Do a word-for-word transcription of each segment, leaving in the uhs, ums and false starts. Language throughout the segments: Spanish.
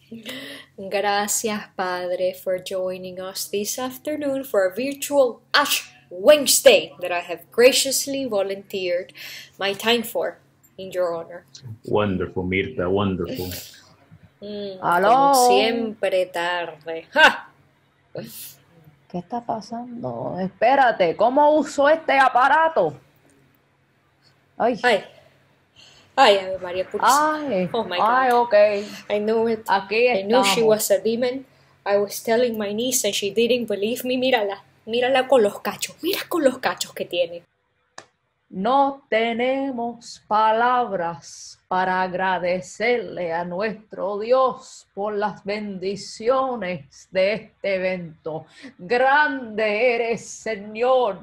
Gracias, Padre, for joining us this afternoon for a virtual Ash Wednesday that I have graciously volunteered my time for in your honor. Wonderful, Mirta, wonderful. Mm, como Aló, siempre tarde. ¡Ja! ¿qué está pasando? Espérate, ¿cómo uso este aparato? Ay, Ay, ay, Ave María Purísima. ay, Oh my ay, God. ok. I knew it. Aquí I knew she estamos. was a demon. I was telling my niece and she didn't believe me. Mírala, mírala con los cachos. Mira con los cachos que tiene. No tenemos palabras para agradecerle a nuestro Dios por las bendiciones de este evento. Grande eres, Señor.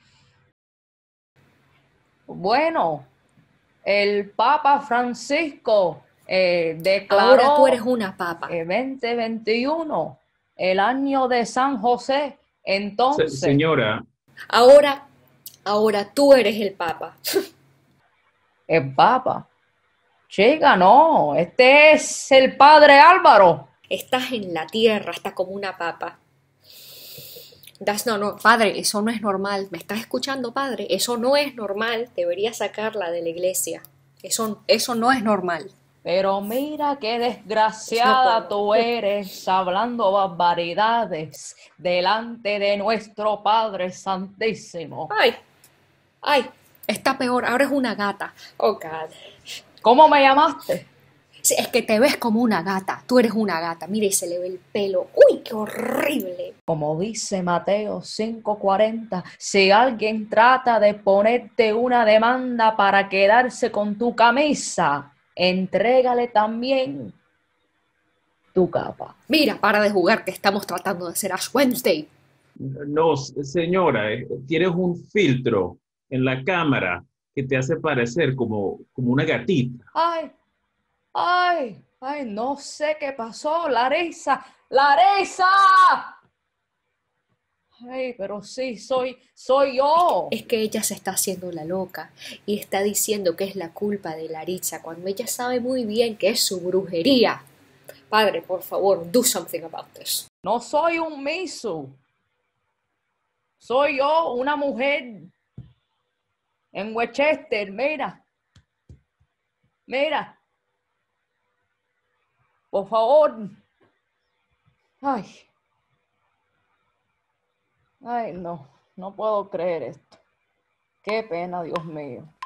Bueno, el Papa Francisco eh, Ahora tú eres declaró una papa. eh, veinte veintiuno el año de San José. Se- Entonces, señora, Ahora, ahora tú eres el papa. el Papa. Chica, no, este es el padre Álvaro. Estás en la tierra, está como una papa. Das, no, no, padre, eso no es normal. ¿Me estás escuchando, padre? Eso no es normal. Debería sacarla de la iglesia. Eso, eso no es normal. Pero mira qué No desgraciada puedo. tú eres hablando barbaridades delante de nuestro Padre Santísimo. Ay, ay, está peor. Ahora es una gata. Oh, God. ¿Cómo me llamaste? Sí, es que te ves como una gata. Tú eres una gata. Mira, y se le ve el pelo. ¡Uy, qué horrible! Como dice Mateo cinco cuarenta, si alguien trata de ponerte una demanda para quedarse con tu camisa, entrégale también tu capa. Mira, para de jugar que estamos tratando de hacer Ash Wednesday. no, señora, eh, tienes un filtro en la cámara que te hace parecer como, como una gatita. Ay, ay, ay, no sé qué pasó, Larisa, Larisa. Ay, pero sí, soy, soy yo. Es que ella se está haciendo la loca y está diciendo que es la culpa de Laritza cuando ella sabe muy bien que es su brujería. Padre, por favor, do something about this. No soy un misu. Soy yo, una mujer en Westchester, mira, mira, por favor. Ay, ay, no, no puedo creer esto. Qué pena, Dios mío.